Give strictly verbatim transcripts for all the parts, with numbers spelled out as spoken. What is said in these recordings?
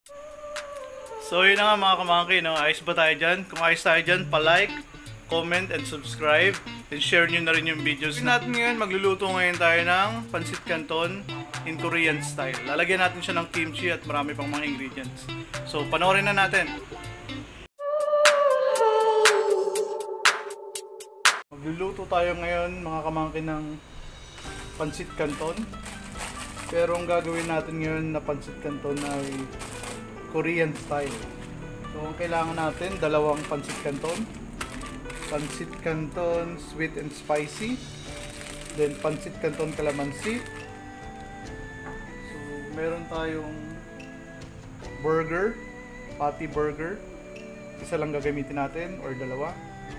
So yun na nga mga kamangki, no? Ayos ba tayo dyan? Kung ayos tayo dyan, pa-like, comment, and subscribe. And share nyo na rin yung videos natin ngayon. Magluluto ngayon tayo ng pancit canton in Korean style. Lalagyan natin siya ng kimchi at marami pang mga ingredients. So panoorin na natin. Magluluto tayo ngayon mga kamangki ng pancit canton. Pero ang gagawin natin ngayon na pancit canton ay Korean style. So ang kailangan natin, dalawang pancit canton. Pancit canton sweet and spicy. Then pancit canton calamansi. So meron tayong burger, patty burger. Isa lang gagamitin natin or dalawa.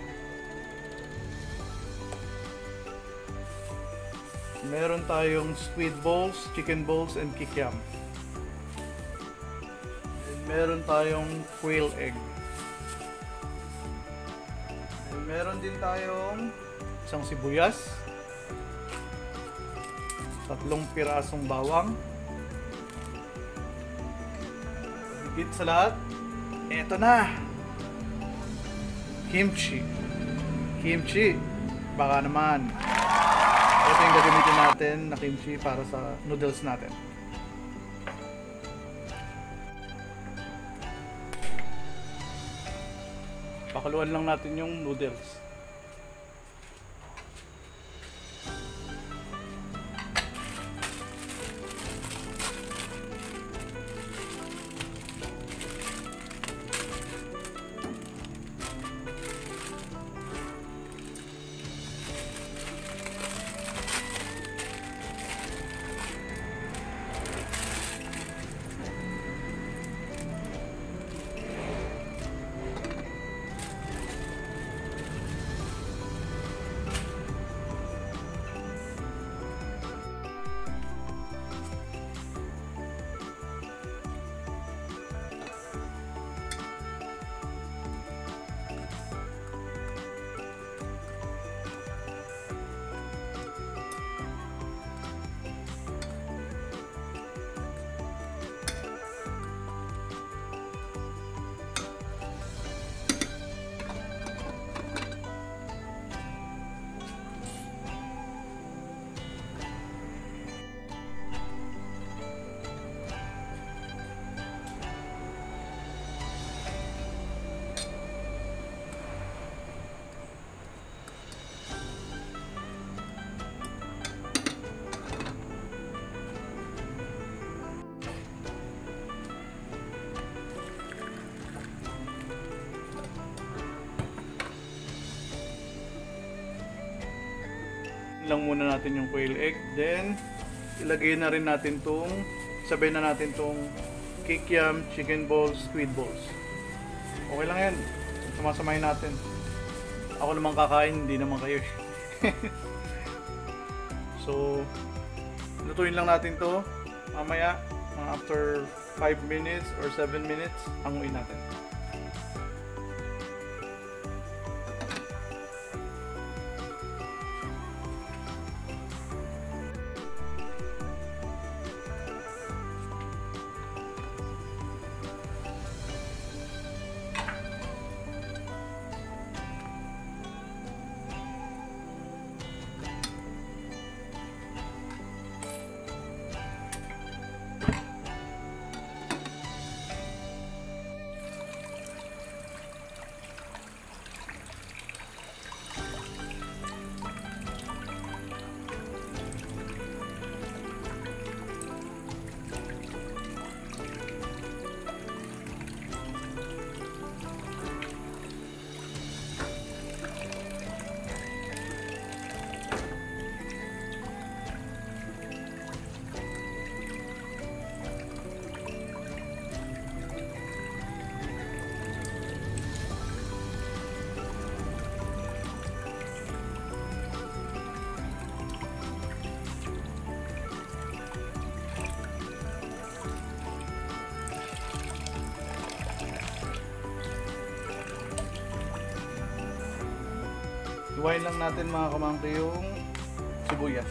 Meron tayong squid balls, chicken balls, and kikiam. Meron tayong quail egg. And meron din tayong isang sibuyas, tatlong pirasong bawang. Higit sa lahat, eto na! Kimchi. Kimchi. Baka naman. Ito yung gagamitin natin na kimchi para sa noodles natin. Pakaluan lang natin yung noodles. Lang muna natin yung quail egg, then ilagay na rin natin tong sabay na natin tong kikiam, chicken balls, squid balls. Okay lang yan, sumasamahin natin. Ako naman kakain, hindi naman kayo. So lutuin lang natin to mamaya, mga after five minutes or seven minutes hanguin natin. Iwain lang natin mga kamangki yung sibuyas.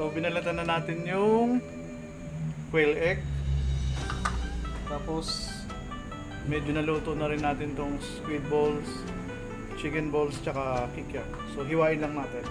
So binalatan na natin yung quail egg. Tapos medyo naluto na rin natin tong squid balls, chicken balls, tsaka kikiam. So hiwain lang natin.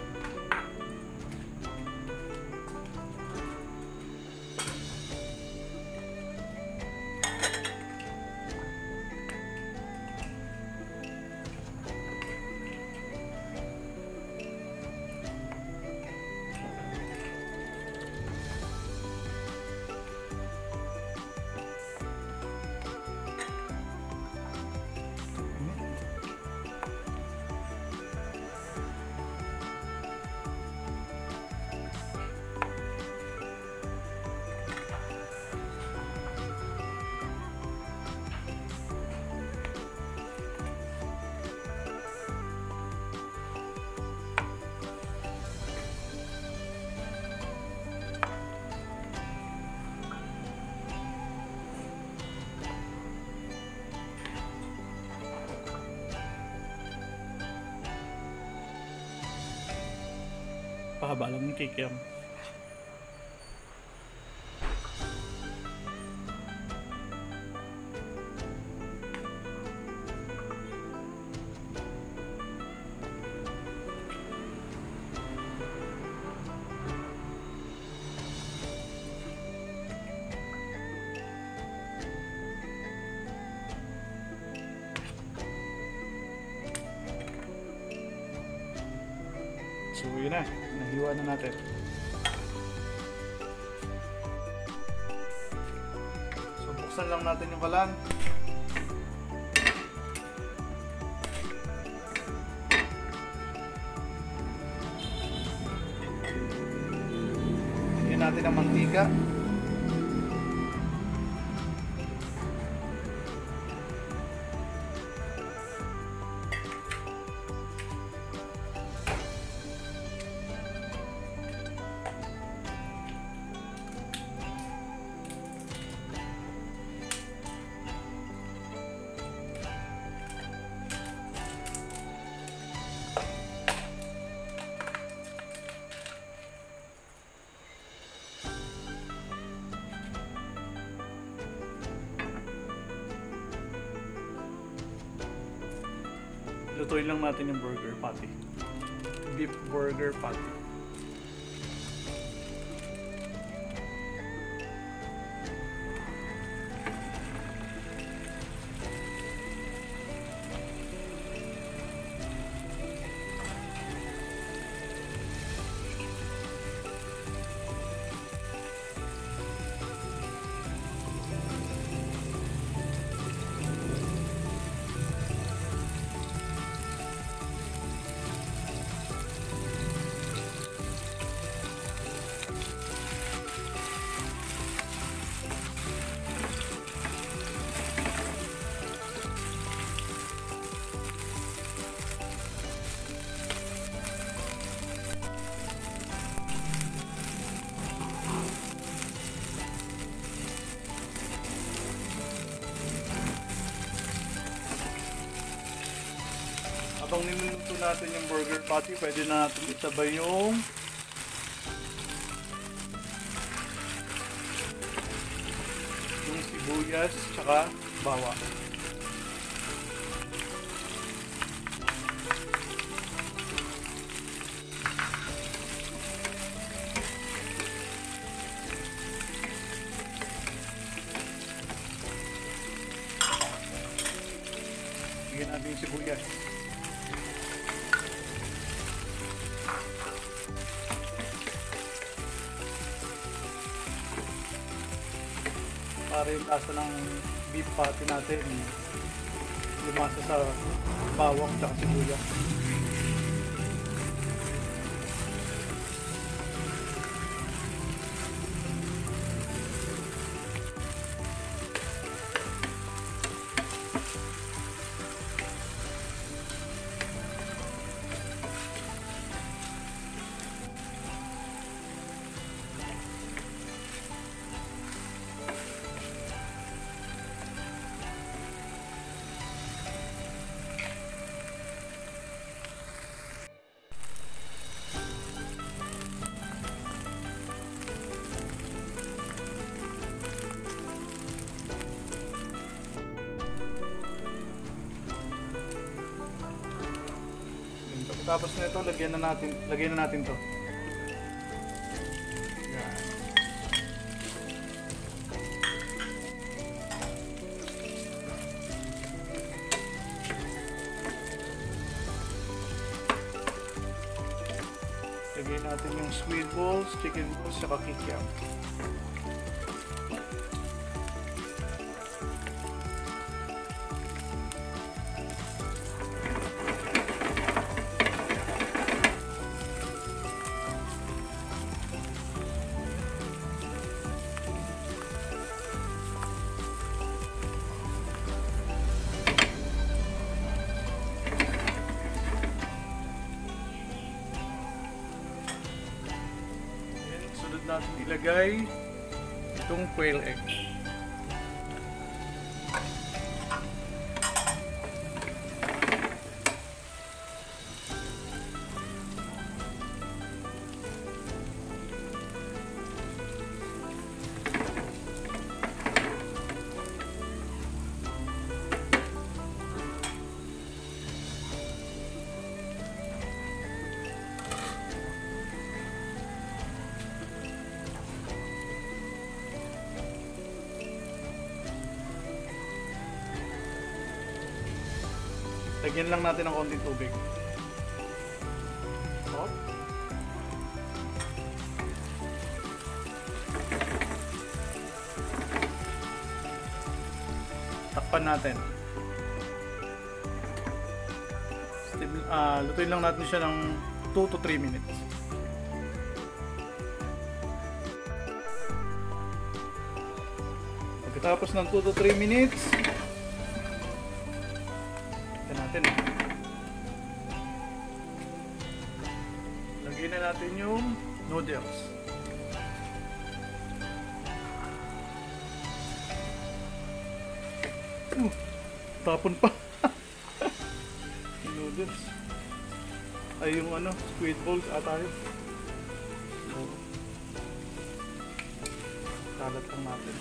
Pahaba lang yung kikiam. So yun na, nahiwa na natin. So buksan lang natin yung kalan. Lagyan natin ang mantika. Lutuin lang natin yung burger patty. Beef burger patty. Habang niluluto natin yung burger patty, pwede na natin itabay yung yung sibuyas tsaka bawang. Bigyan natin yung sibuyas. Para yung lasa ng beef patty natin lumasa sa bawang at sibuyas. Tapos nito, lagyan na natin, lagyan na natin to. Yan. Lagyan natin yung squid balls, chicken balls, saka kikiam. Natin ilagay itong quail egg. Lagyan lang natin ng konting tubig. Oh. Takpan natin. Steam, uh, lutuin lang natin siya ng two to three minutes. Pagkatapos ng two to three minutes, natin. Lagyan na natin yung noodles. Uh, tapon pa. Yung noodles. Ay, yung ano, squid balls ata yun. So, kalat lang natin.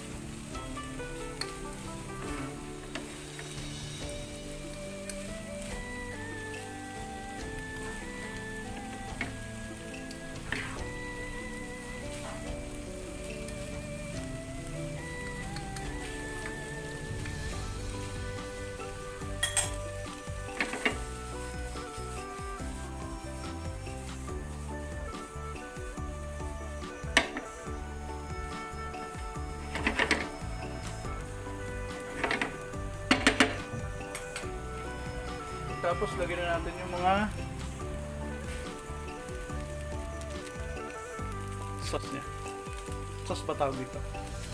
Tapos lagyan na natin yung mga sauce niya. Sauce pa tawag dito.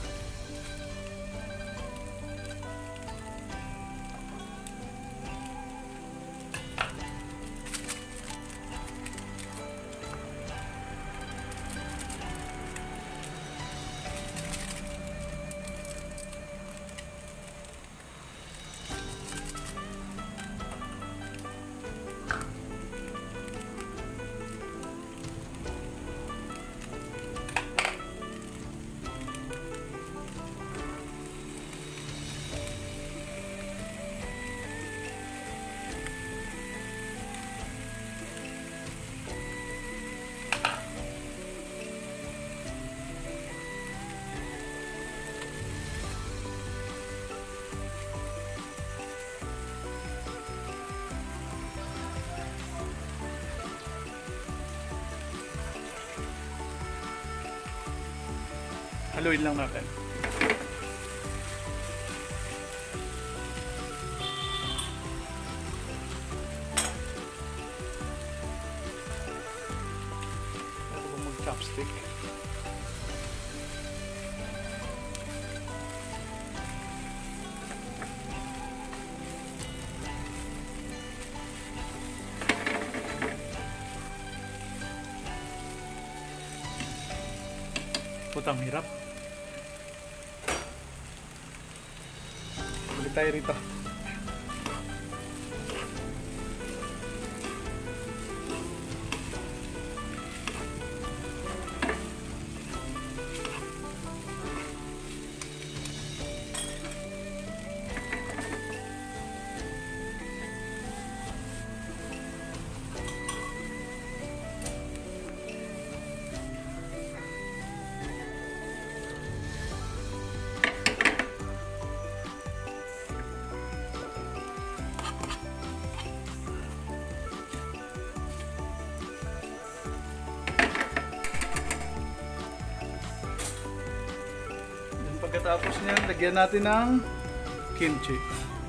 Haluin lang natin. Ito ba mag-chopstick? Putang hirap. Balik tayo rito. Pagkatapos niyan, lagyan natin ng kimchi.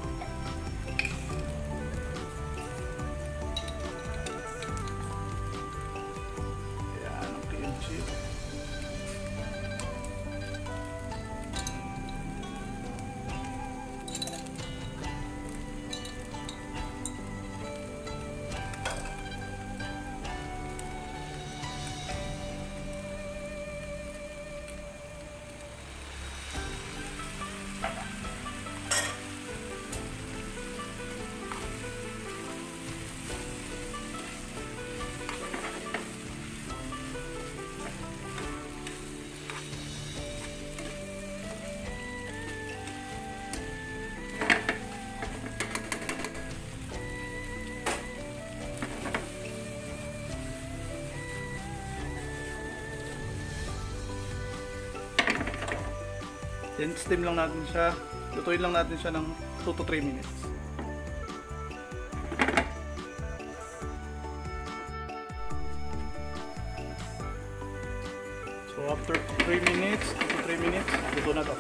Ayan ang kimchi. Then steam lang natin siya. Lutuin lang natin siya ng two to three minutes. So after three minutes, two to three minutes, luto na to.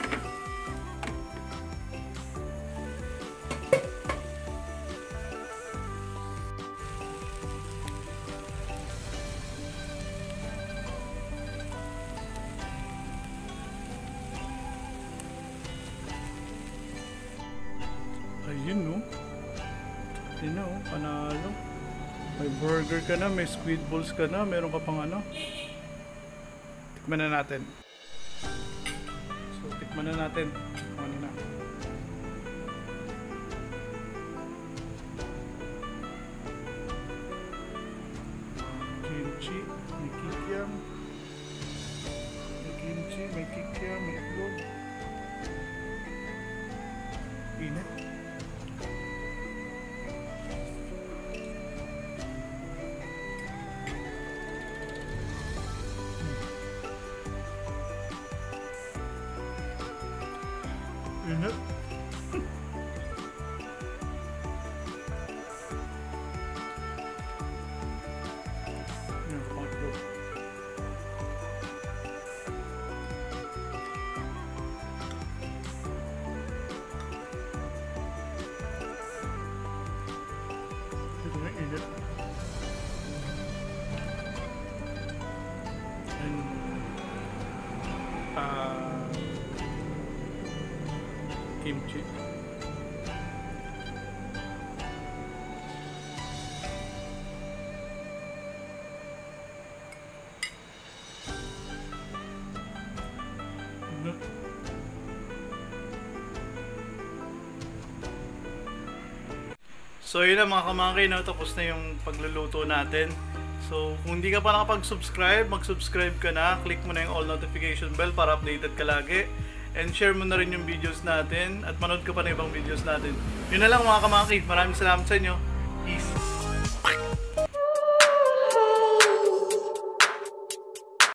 Ayun no. Ayun no, panalo. May burger ka na, may squid balls ka na, meron ka pang ano. Tikman na natin. So, tikman na natin. Ano na. Kimchi, may kikiam. May kimchi, may kikiam, may itlog. Init. Init. Yan, pangatlo. Ito na init. And ah kimchi. So yun na mga kamangkay, no? Tapos na yung pagluluto natin. So kung hindi ka pa nakapag-subscribe, mag-subscribe ka na. Click mo na yung all notification bell para updated ka lagi. And share mo na rin yung videos natin. At manood ka pa na ibang videos natin. Yun na lang mga kamangkay. Maraming salamat sa inyo.